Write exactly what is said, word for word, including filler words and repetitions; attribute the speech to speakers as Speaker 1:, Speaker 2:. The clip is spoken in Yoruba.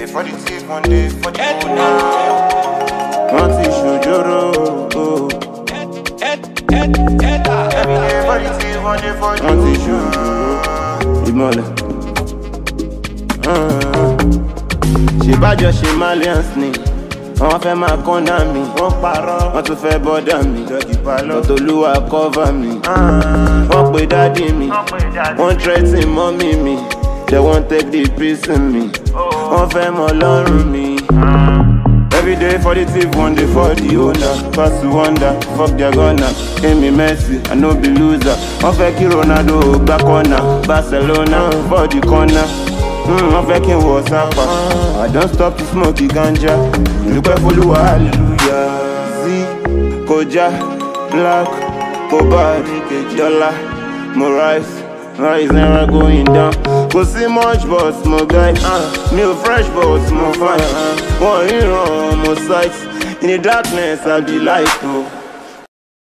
Speaker 1: day for the Tiff, one day for the owner. Want to show Joro. Every day for the Tiff, one day for the owner. Want to show Joro. Imole. She bad just she Marlians ni. Wọ́n fẹ́ máa kọ́nà mi, wọ́n parọ́, wọ́n tún fẹ́ bọ́dà mi, Tolúwa cover mi, wọ́n pe dádì mi, wọ́n threaten mọ́mí mi, they won't take the peace in me, wọ́n fẹ́ mọ lọ́rùn mi. Every day for the Tiff, one day for the owner. Pass to wonder, fuck their gunner. Aim me Messi, I no be loser. Wọ́n fẹ́ kí Ronaldo back corner, Barcelona for the corner. Mm, I'm fucking what's up. I don't stop to smoke the ganja. Look at Follow, hallelujah. Z, Koja, Black, Mohbad, Dollar, Morais, Rise Naira Going Down. Cause see much boss, more guys. Uh, me fresh boss, more fire. Uh, one hero, more sights. In the darkness, I'll be light. Oh.